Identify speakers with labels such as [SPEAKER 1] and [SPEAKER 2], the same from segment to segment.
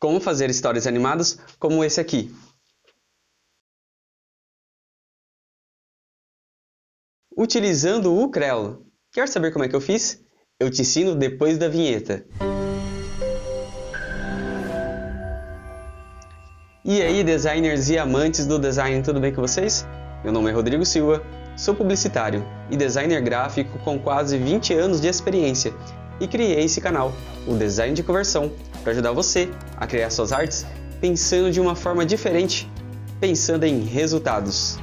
[SPEAKER 1] como fazer stories animados como esse aqui. Utilizando o Crello. Quer saber como é que eu fiz? Eu te ensino depois da vinheta. E aí, designers e amantes do design, tudo bem com vocês? Meu nome é Rodrigo Silva, sou publicitário e designer gráfico com quase 20 anos de experiência e criei esse canal, o Design de Conversão, para ajudar você a criar suas artes pensando de uma forma diferente, pensando em resultados.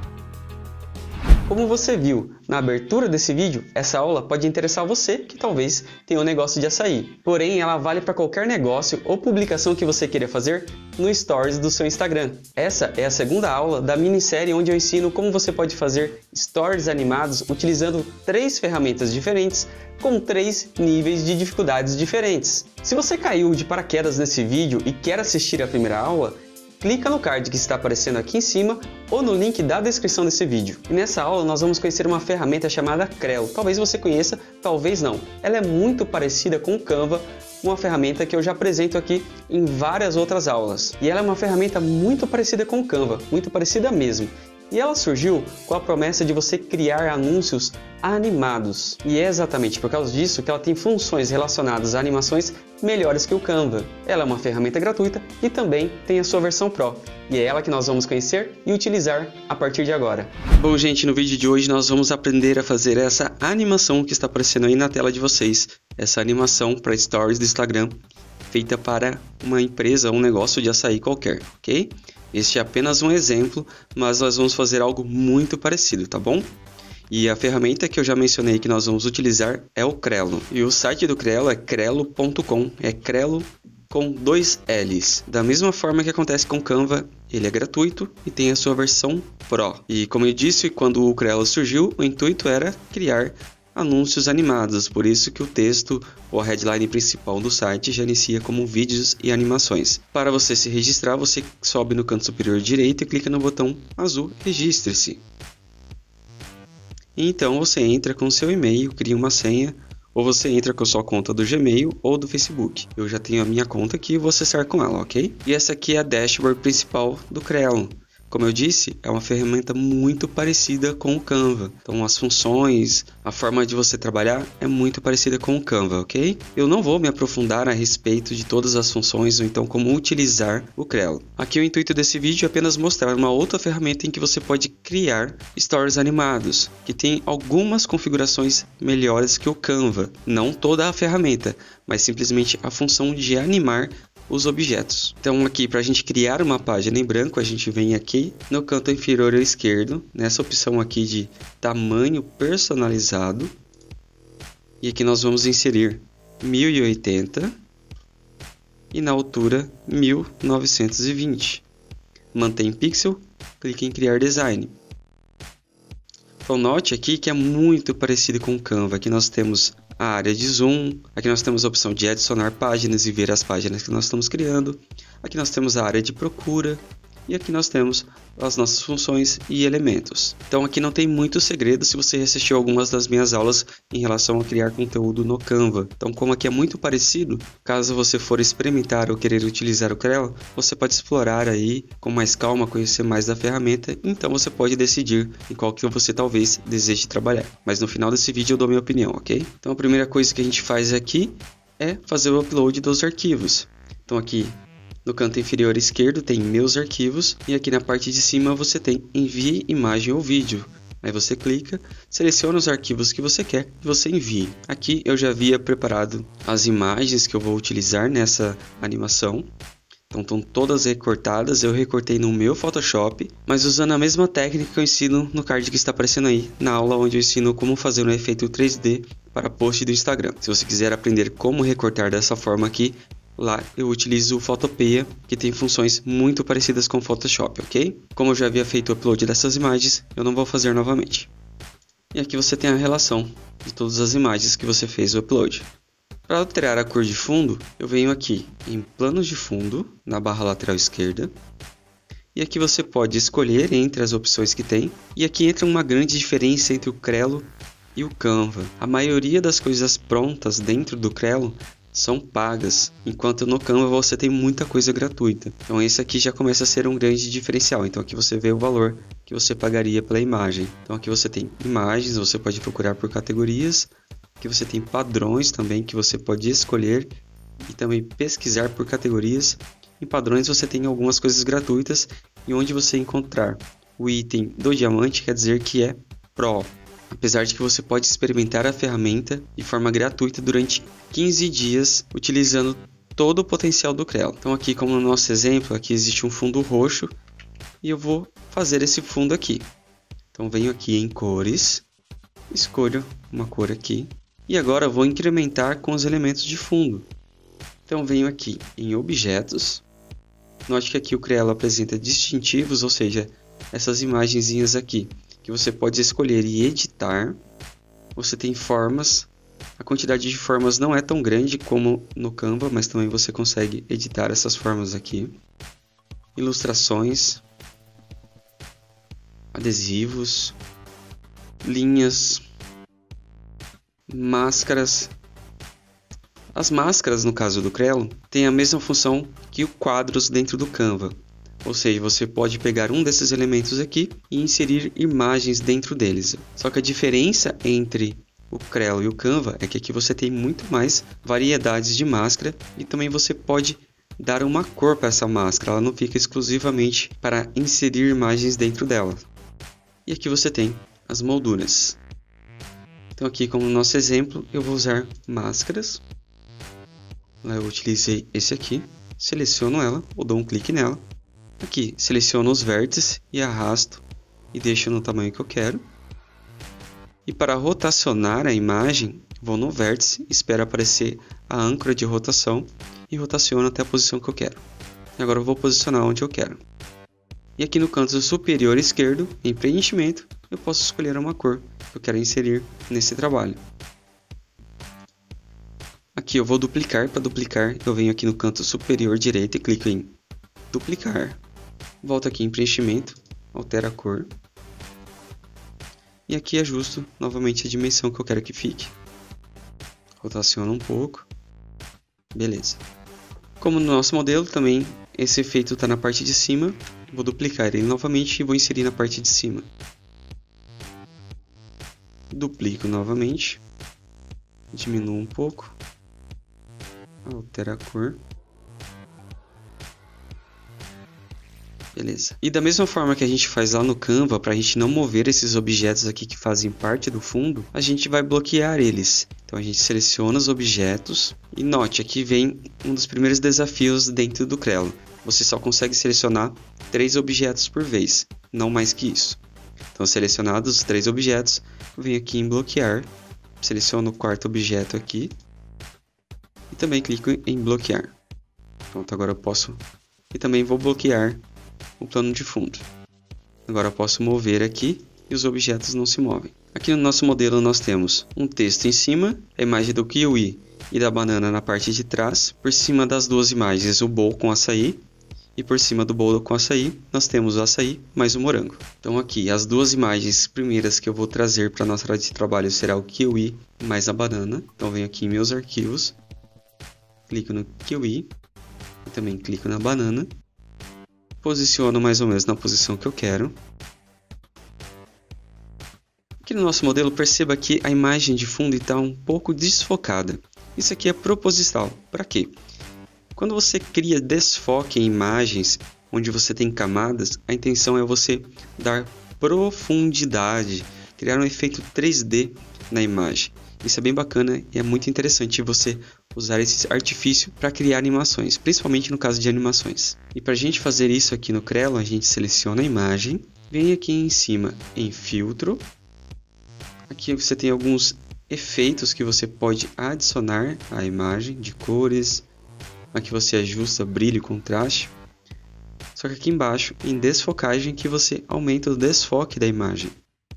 [SPEAKER 1] Como você viu na abertura desse vídeo, essa aula pode interessar você que talvez tenha um negócio de açaí. Porém, ela vale para qualquer negócio ou publicação que você queira fazer no Stories do seu Instagram. Essa é a segunda aula da minissérie onde eu ensino como você pode fazer Stories animados utilizando 3 ferramentas diferentes com 3 níveis de dificuldades diferentes. Se você caiu de paraquedas nesse vídeo e quer assistir a primeira aula, clica no card que está aparecendo aqui em cima ou no link da descrição desse vídeo. E nessa aula nós vamos conhecer uma ferramenta chamada Crello. Talvez você conheça, talvez não. Ela é muito parecida com o Canva, uma ferramenta que eu já apresento aqui em várias outras aulas. E ela é uma ferramenta muito parecida com o Canva, muito parecida mesmo. E ela surgiu com a promessa de você criar anúncios animados. E é exatamente por causa disso que ela tem funções relacionadas a animações melhores que o Canva. Ela é uma ferramenta gratuita e também tem a sua versão Pro. E é ela que nós vamos conhecer e utilizar a partir de agora. Bom, gente, no vídeo de hoje nós vamos aprender a fazer essa animação que está aparecendo aí na tela de vocês. Essa animação para Stories do Instagram, feita para uma empresa, um negócio de açaí qualquer, ok? Este é apenas um exemplo, mas nós vamos fazer algo muito parecido, tá bom? E a ferramenta que eu já mencionei que nós vamos utilizar é o Crello. E o site do Crello é crello.com, é Crello com 2 L's. Da mesma forma que acontece com o Canva, ele é gratuito e tem a sua versão Pro. E como eu disse, quando o Crello surgiu, o intuito era criar anúncios animados, por isso que o texto ou a headline principal do site já inicia como vídeos e animações. Para você se registrar, você sobe no canto superior direito e clica no botão azul Registre-se. Então você entra com seu e-mail, cria uma senha, ou você entra com a sua conta do Gmail ou do Facebook. Eu já tenho a minha conta aqui e vou acessar com ela, ok? E essa aqui é a dashboard principal do Crello. Como eu disse, é uma ferramenta muito parecida com o Canva. Então as funções, a forma de você trabalhar é muito parecida com o Canva, ok? Eu não vou me aprofundar a respeito de todas as funções ou então como utilizar o Crello. Aqui o intuito desse vídeo é apenas mostrar uma outra ferramenta em que você pode criar stories animados, que tem algumas configurações melhores que o Canva. Não toda a ferramenta, mas simplesmente a função de animar os objetos. Então aqui para a gente criar uma página em branco, a gente vem aqui no canto inferior esquerdo, nessa opção aqui de tamanho personalizado, e aqui nós vamos inserir 1080 e na altura 1920. Mantém pixel, clique em criar design. Então note aqui que é muito parecido com o Canva. Aqui nós temos a área de zoom, aqui nós temos a opção de adicionar páginas e ver as páginas que nós estamos criando. Aqui nós temos a área de procura e aqui nós temos as nossas funções e elementos. Então aqui não tem muito segredo se você assistiu algumas das minhas aulas em relação a criar conteúdo no Canva. Então como aqui é muito parecido, caso você for experimentar ou querer utilizar o Crello, você pode explorar aí com mais calma, conhecer mais da ferramenta, então você pode decidir em qual que você talvez deseje trabalhar. Mas no final desse vídeo eu dou minha opinião, ok? Então a primeira coisa que a gente faz aqui é fazer o upload dos arquivos. Então aqui no canto inferior esquerdo tem meus arquivos e aqui na parte de cima você tem envie imagem ou vídeo. Aí você clica, seleciona os arquivos que você quer e você envia. Aqui eu já havia preparado as imagens que eu vou utilizar nessa animação. Então estão todas recortadas, eu recortei no meu Photoshop, mas usando a mesma técnica que eu ensino no card que está aparecendo aí, na aula onde eu ensino como fazer um efeito 3D para post do Instagram. Se você quiser aprender como recortar dessa forma aqui, lá eu utilizo o Photopea, que tem funções muito parecidas com o Photoshop, ok? Como eu já havia feito o upload dessas imagens, eu não vou fazer novamente. E aqui você tem a relação de todas as imagens que você fez o upload. Para alterar a cor de fundo, eu venho aqui em planos de fundo, na barra lateral esquerda. E aqui você pode escolher entre as opções que tem. E aqui entra uma grande diferença entre o Crello e o Canva. A maioria das coisas prontas dentro do Crello são pagas, enquanto no Canva você tem muita coisa gratuita. Então esse aqui já começa a ser um grande diferencial. Então aqui você vê o valor que você pagaria pela imagem. Então aqui você tem imagens, você pode procurar por categorias. Aqui você tem padrões também que você pode escolher e também pesquisar por categorias. Em padrões você tem algumas coisas gratuitas e onde você encontrar o item do diamante quer dizer que é Pro. Apesar de que você pode experimentar a ferramenta de forma gratuita durante 15 dias utilizando todo o potencial do Crelo. Então aqui, como no nosso exemplo, aqui existe um fundo roxo e eu vou fazer esse fundo aqui. Então venho aqui em cores, escolho uma cor aqui e agora vou incrementar com os elementos de fundo. Então venho aqui em objetos, note que aqui o Crelo apresenta distintivos, ou seja, essas imagenzinhas aqui que você pode escolher e editar. Você tem formas, a quantidade de formas não é tão grande como no Canva, mas também você consegue editar essas formas aqui. Ilustrações, adesivos, linhas, máscaras. As máscaras, no caso do Crelo, têm a mesma função que os quadros dentro do Canva. Ou seja, você pode pegar um desses elementos aqui e inserir imagens dentro deles. Só que a diferença entre o Crelo e o Canva é que aqui você tem muito mais variedades de máscara e também você pode dar uma cor para essa máscara. Ela não fica exclusivamente para inserir imagens dentro dela. E aqui você tem as molduras. Então aqui, como no nosso exemplo, eu vou usar máscaras. Eu utilizei esse aqui, seleciono ela ou dou um clique nela. Aqui, seleciono os vértices e arrasto e deixo no tamanho que eu quero. E para rotacionar a imagem, vou no vértice, espero aparecer a âncora de rotação e rotaciono até a posição que eu quero. E agora eu vou posicionar onde eu quero. E aqui no canto superior esquerdo, em preenchimento, eu posso escolher uma cor que eu quero inserir nesse trabalho. Aqui eu vou duplicar. Para duplicar, eu venho aqui no canto superior direito e clico em duplicar. Volto aqui em preenchimento, altero a cor. E aqui ajusto novamente a dimensão que eu quero que fique. Rotaciono um pouco. Beleza. Como no nosso modelo também, esse efeito está na parte de cima. Vou duplicar ele novamente e vou inserir na parte de cima. Duplico novamente. Diminuo um pouco. Altero a cor. Beleza. E da mesma forma que a gente faz lá no Canva, para a gente não mover esses objetos aqui que fazem parte do fundo, a gente vai bloquear eles. Então a gente seleciona os objetos e note, aqui vem um dos primeiros desafios dentro do Crelo. Você só consegue selecionar 3 objetos por vez, não mais que isso. Então selecionados os 3 objetos, venho aqui em bloquear, seleciono o quarto objeto aqui e também clico em bloquear. Pronto, agora eu posso e também vou bloquear o plano de fundo. Agora eu posso mover aqui e os objetos não se movem. Aqui no nosso modelo nós temos um texto em cima, a imagem do kiwi e da banana na parte de trás. Por cima das duas imagens o bowl com açaí e por cima do bowl com açaí nós temos o açaí mais o morango. Então aqui as duas imagens primeiras que eu vou trazer para a nossa área de trabalho será o kiwi mais a banana. Então venho aqui em meus arquivos, clico no kiwi e também clico na banana. Posiciono mais ou menos na posição que eu quero. Aqui no nosso modelo, perceba que a imagem de fundo está um pouco desfocada. Isso aqui é proposital. Para quê? Quando você cria desfoque em imagens, onde você tem camadas, a intenção é você dar profundidade, criar um efeito 3D na imagem. Isso é bem bacana e é muito interessante você usar esse artifício para criar animações, principalmente no caso de animações. E para a gente fazer isso aqui no Crelo, a gente seleciona a imagem, vem aqui em cima em filtro. Aqui você tem alguns efeitos que você pode adicionar à imagem, de cores. Aqui você ajusta brilho e contraste. Só que aqui embaixo, em desfocagem, que você aumenta o desfoque da imagem.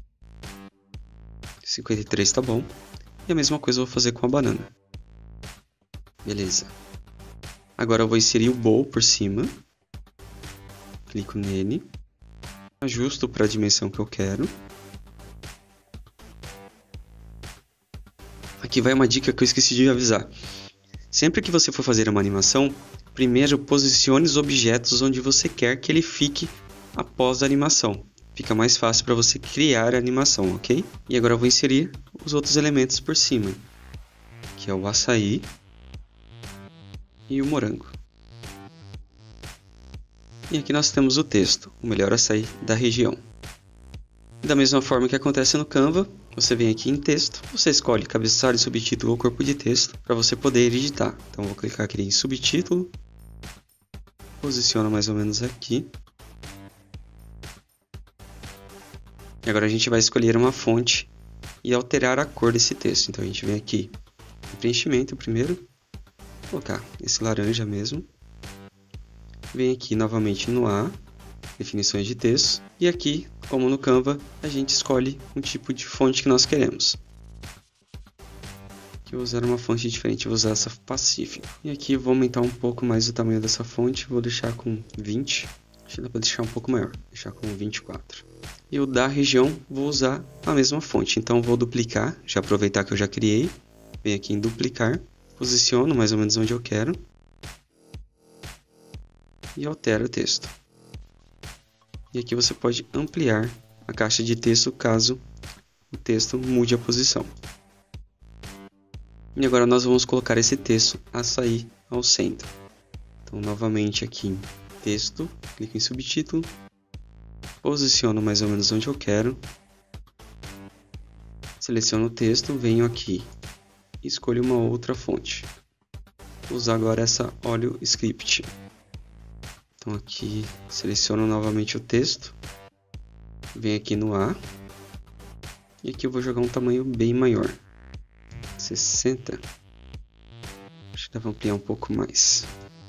[SPEAKER 1] 53 tá bom. E a mesma coisa eu vou fazer com a banana. Beleza. Agora eu vou inserir o bowl por cima. Clico nele. Ajusto para a dimensão que eu quero. Aqui vai uma dica que eu esqueci de avisar. Sempre que você for fazer uma animação, primeiro posicione os objetos onde você quer que ele fique após a animação. Fica mais fácil para você criar a animação, ok? E agora eu vou inserir os outros elementos por cima, que é o açaí e o morango. E aqui nós temos o texto, o melhor açaí da região. Da mesma forma que acontece no Canva, você vem aqui em texto, você escolhe cabeçalho, subtítulo ou corpo de texto para você poder editar. Então vou clicar aqui em subtítulo, posiciona mais ou menos aqui. E agora a gente vai escolher uma fonte e alterar a cor desse texto. Então a gente vem aqui em preenchimento primeiro, vou colocar esse laranja mesmo. Vem aqui novamente no A, definições de texto, e aqui, como no Canva, a gente escolhe um tipo de fonte que nós queremos. Aqui eu vou usar uma fonte diferente, vou usar essa Pacific. E aqui eu vou aumentar um pouco mais o tamanho dessa fonte, vou deixar com 20, acho que dá para deixar um pouco maior, deixar com 24. E o da região, vou usar a mesma fonte, então vou duplicar, já aproveitar que eu já criei, venho aqui em duplicar, posiciono mais ou menos onde eu quero, e altero o texto. E aqui você pode ampliar a caixa de texto caso o texto mude a posição. E agora nós vamos colocar esse texto açaí ao centro. Então novamente aqui em texto, clico em subtítulo, posiciono mais ou menos onde eu quero, seleciono o texto, venho aqui e escolho uma outra fonte. Vou usar agora essa Oleo Script. Então aqui seleciono novamente o texto, venho aqui no A, e aqui eu vou jogar um tamanho bem maior, 60, acho que dá para ampliar um pouco mais.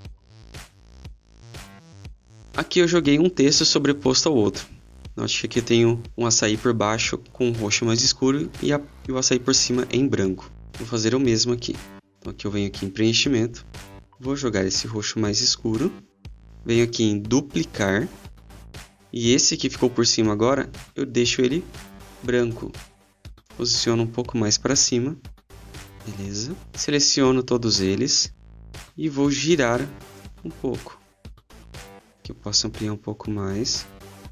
[SPEAKER 1] Aqui eu joguei um texto sobreposto ao outro, note que aqui eu tenho um açaí por baixo com um roxo mais escuro e o açaí por cima em branco. Vou fazer o mesmo aqui, então aqui eu venho aqui em preenchimento, vou jogar esse roxo mais escuro, venho aqui em duplicar, e esse que ficou por cima agora, eu deixo ele branco. Posiciono um pouco mais para cima, beleza. Seleciono todos eles e vou girar um pouco. Aqui eu posso ampliar um pouco mais.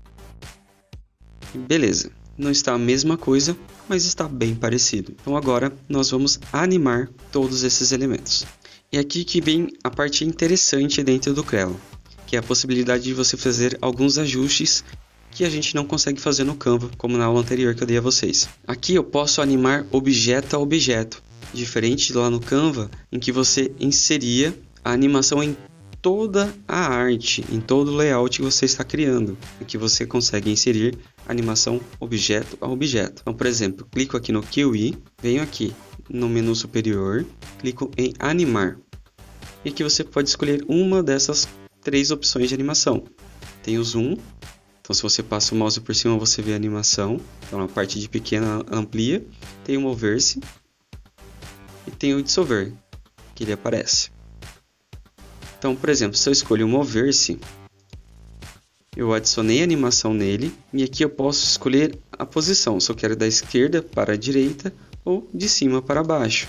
[SPEAKER 1] Beleza, não está a mesma coisa, mas está bem parecido. Então agora nós vamos animar todos esses elementos. E aqui que vem a parte interessante dentro do Crello, que é a possibilidade de você fazer alguns ajustes que a gente não consegue fazer no Canva, como na aula anterior que eu dei a vocês. Aqui eu posso animar objeto a objeto, diferente lá no Canva, em que você inseria a animação em toda a arte, em todo o layout que você está criando, em que você consegue inserir animação objeto a objeto. Então, por exemplo, clico aqui no Kiwi, venho aqui no menu superior, clico em animar, e aqui você pode escolher uma dessas 3 opções de animação. Tem o zoom, então se você passa o mouse por cima você vê a animação, então a parte de pequena amplia. Tem o mover-se e tem o dissolver, que ele aparece. Então, por exemplo, se eu escolho o mover-se, eu adicionei a animação nele e aqui eu posso escolher a posição, se eu quero da esquerda para a direita ou de cima para baixo.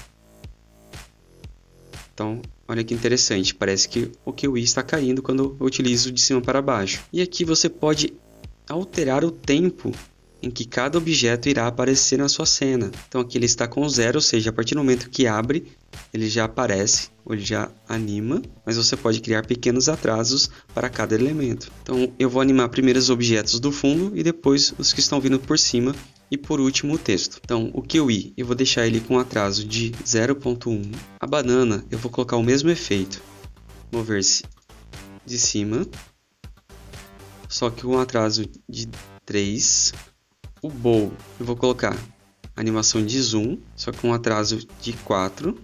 [SPEAKER 1] Então, olha que interessante, parece que o Kiwi está caindo quando eu utilizo de cima para baixo. E aqui você pode alterar o tempo em que cada objeto irá aparecer na sua cena. Então aqui ele está com 0, ou seja, a partir do momento que abre, ele já aparece, ou ele já anima, mas você pode criar pequenos atrasos para cada elemento. Então eu vou animar primeiro os objetos do fundo e depois os que estão vindo por cima. E por último o texto. Então o Kiwi eu vou deixar ele com atraso de 0.1. A banana eu vou colocar o mesmo efeito. Mover-se de cima. Só que com atraso de 3. O bowl eu vou colocar animação de zoom. Só que com atraso de 4.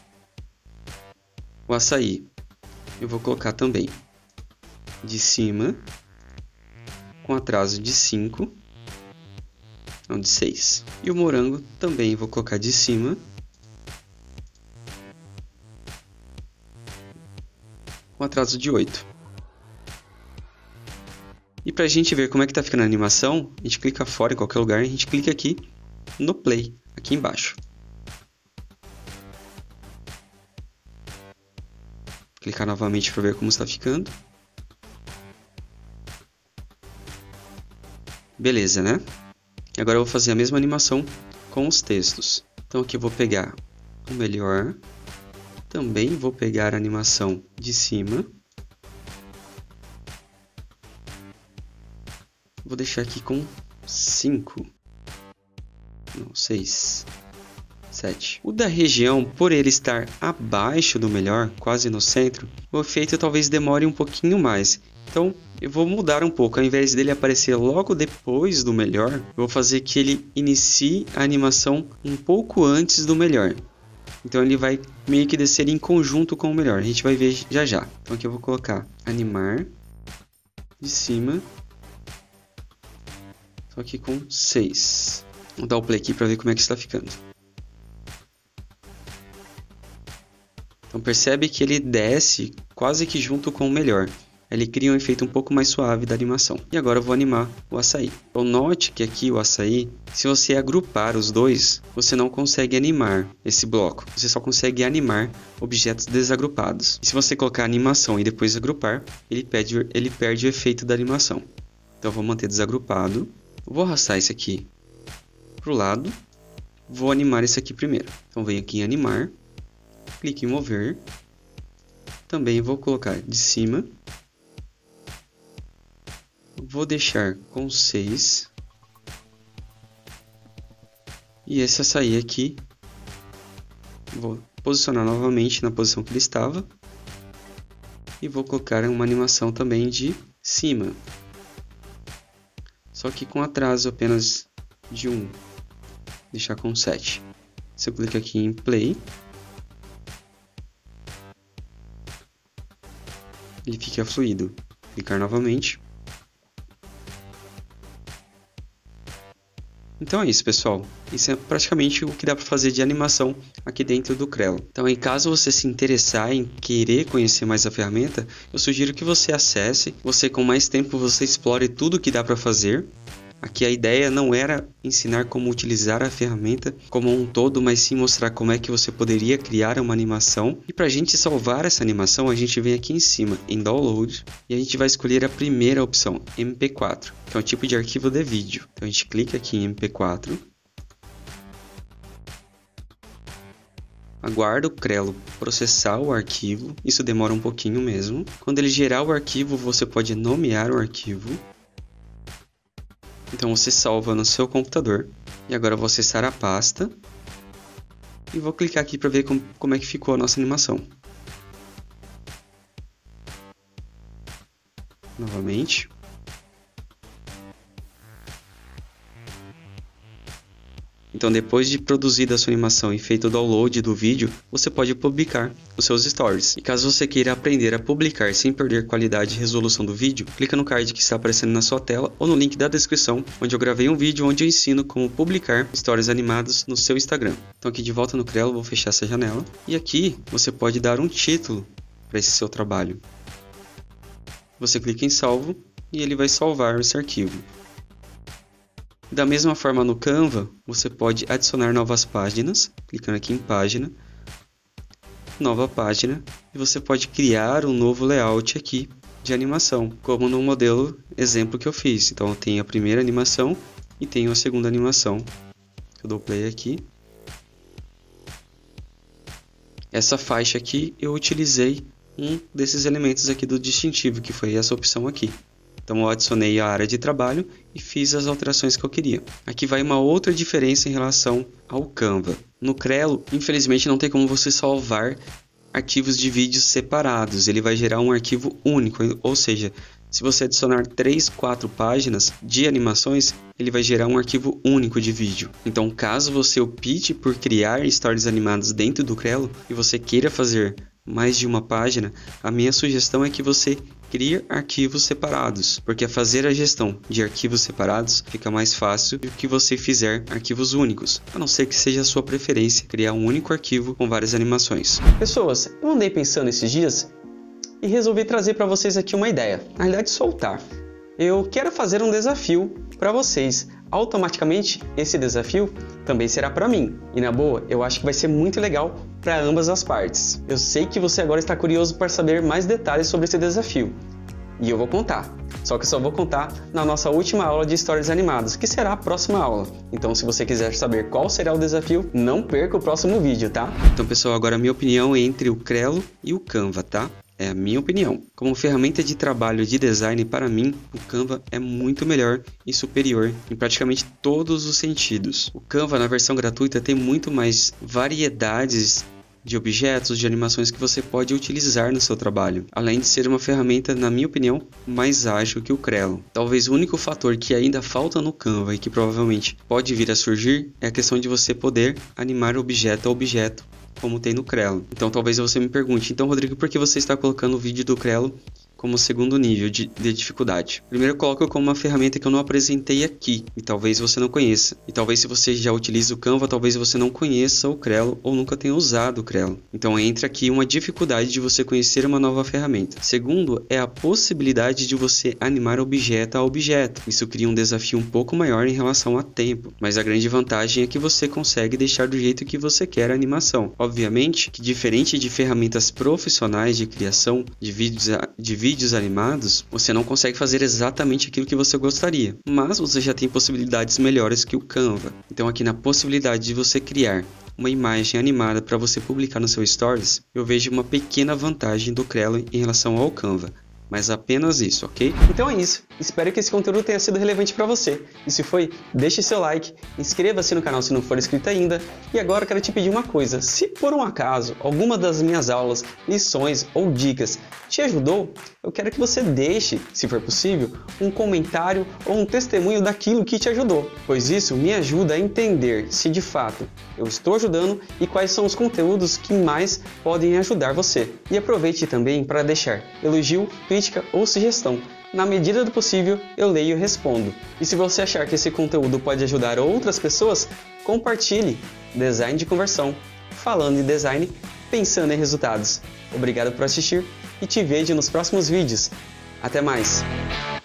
[SPEAKER 1] O açaí eu vou colocar também de cima. Com atraso de 5. Não, de 6. E o morango também vou colocar de cima. Com atraso de 8. E para a gente ver como é que está ficando a animação, a gente clica fora em qualquer lugar e a gente clica aqui no play, aqui embaixo. clicar novamente para ver como está ficando. Beleza, né? Agora eu vou fazer a mesma animação com os textos. Então aqui eu vou pegar o melhor. Também vou pegar a animação de cima. Vou deixar aqui com 5. Não, 6. 7. O da região, por ele estar abaixo do melhor, quase no centro, o efeito talvez demore um pouquinho mais. Então eu vou mudar um pouco. Ao invés dele aparecer logo depois do melhor, eu vou fazer que ele inicie a animação um pouco antes do melhor. Então ele vai meio que descer em conjunto com o melhor. A gente vai ver já já. Então aqui eu vou colocar animar de cima. Só que com 6. Vou dar o play aqui para ver como é que está ficando. Então percebe que ele desce quase que junto com o melhor. Ele cria um efeito um pouco mais suave da animação. E agora eu vou animar o açaí. Então note que aqui o açaí, se você agrupar os dois, você não consegue animar esse bloco. Você só consegue animar objetos desagrupados. E se você colocar animação e depois agrupar, ele perde o efeito da animação. Então eu vou manter desagrupado. Vou arrastar esse aqui para o lado. Vou animar esse aqui primeiro. Então venho aqui em animar. Clique em mover. Também vou colocar de cima. Vou deixar com 6. E esse açaí aqui, vou posicionar novamente na posição que ele estava. E vou colocar uma animação também de cima. Só que com atraso apenas de 1. Deixar com 7. Se eu clicar aqui em play, ele fica fluido. Clicar novamente. Então é isso, pessoal. Isso é praticamente o que dá para fazer de animação aqui dentro do Crello. Então, em caso você se interessar em querer conhecer mais a ferramenta, eu sugiro que você acesse. Você, com mais tempo, você explore tudo que dá para fazer. Aqui a ideia não era ensinar como utilizar a ferramenta como um todo, mas sim mostrar como é que você poderia criar uma animação. E para a gente salvar essa animação, a gente vem aqui em cima, em Download, e a gente vai escolher a primeira opção, MP4, que é um tipo de arquivo de vídeo. Então a gente clica aqui em MP4, aguarda o Crello processar o arquivo, isso demora um pouquinho mesmo. Quando ele gerar o arquivo, você pode nomear o arquivo. Então você salva no seu computador. E agora eu vou acessar a pasta. E vou clicar aqui para ver como é que ficou a nossa animação. Novamente. Então depois de produzida a sua animação e feito o download do vídeo, você pode publicar os seus stories. E caso você queira aprender a publicar sem perder qualidade e resolução do vídeo, clica no card que está aparecendo na sua tela ou no link da descrição, onde eu gravei um vídeo onde eu ensino como publicar stories animados no seu Instagram. Então aqui de volta no Crello, vou fechar essa janela. E aqui você pode dar um título para esse seu trabalho. Você clica em salvo e ele vai salvar esse arquivo. Da mesma forma no Canva, você pode adicionar novas páginas, clicando aqui em página, nova página, e você pode criar um novo layout aqui de animação, como no modelo exemplo que eu fiz. Então eu tenho a primeira animação e tenho a segunda animação. Eu dou play aqui. Essa faixa aqui eu utilizei um desses elementos aqui do distintivo, que foi essa opção aqui. Então eu adicionei a área de trabalho e fiz as alterações que eu queria. Aqui vai uma outra diferença em relação ao Canva. No Crello, infelizmente não tem como você salvar arquivos de vídeos separados. Ele vai gerar um arquivo único, ou seja, se você adicionar 3, 4 páginas de animações, ele vai gerar um arquivo único de vídeo. Então caso você opte por criar stories animados dentro do Crello e você queira fazer mais de uma página, a minha sugestão é que você crie arquivos separados, porque fazer a gestão de arquivos separados fica mais fácil do que você fizer arquivos únicos, a não ser que seja a sua preferência criar um único arquivo com várias animações. Pessoas, eu andei pensando esses dias e resolvi trazer para vocês aqui uma ideia, na realidade soltar. Eu quero fazer um desafio para vocês automaticamente esse desafio também será para mim. E na boa, eu acho que vai ser muito legal para ambas as partes. Eu sei que você agora está curioso para saber mais detalhes sobre esse desafio. E eu vou contar. Só que eu só vou contar na nossa última aula de histórias animadas, que será a próxima aula. Então, se você quiser saber qual será o desafio, não perca o próximo vídeo, tá? Então, pessoal, agora a minha opinião é entre o Crello e o Canva, tá? É a minha opinião. Como ferramenta de trabalho de design, para mim, o Canva é muito melhor e superior em praticamente todos os sentidos. O Canva, na versão gratuita, tem muito mais variedades de objetos, de animações que você pode utilizar no seu trabalho, além de ser uma ferramenta, na minha opinião, mais ágil que o Crello. Talvez o único fator que ainda falta no Canva e que provavelmente pode vir a surgir é a questão de você poder animar objeto a objeto, como tem no Crello. Então talvez você me pergunte, então Rodrigo, por que você está colocando o vídeo do Crello como segundo nível de dificuldade? Primeiro eu coloco como uma ferramenta que eu não apresentei aqui e talvez você não conheça. E talvez se você já utiliza o Canva, talvez você não conheça o Crello ou nunca tenha usado o Crello. Então entra aqui uma dificuldade de você conhecer uma nova ferramenta. Segundo é a possibilidade de você animar objeto a objeto. Isso cria um desafio um pouco maior em relação a tempo, mas a grande vantagem é que você consegue deixar do jeito que você quer a animação. Obviamente que diferente de ferramentas profissionais de criação de vídeos animados, você não consegue fazer exatamente aquilo que você gostaria, mas você já tem possibilidades melhores que o Canva. Então aqui na possibilidade de você criar uma imagem animada para você publicar no seu Stories, eu vejo uma pequena vantagem do Crello em relação ao Canva. Mas apenas isso, ok? Então é isso. Espero que esse conteúdo tenha sido relevante para você. E se foi, deixe seu like, inscreva-se no canal se não for inscrito ainda. E agora eu quero te pedir uma coisa. Se por um acaso alguma das minhas aulas, lições ou dicas te ajudou, eu quero que você deixe, se for possível, um comentário ou um testemunho daquilo que te ajudou. Pois isso me ajuda a entender se de fato eu estou ajudando e quais são os conteúdos que mais podem ajudar você. E aproveite também para deixar elogio, crítica ou sugestão. Na medida do possível, eu leio e respondo. E se você achar que esse conteúdo pode ajudar outras pessoas, compartilhe. Design de conversão. Falando em design, pensando em resultados. Obrigado por assistir e te vejo nos próximos vídeos. Até mais!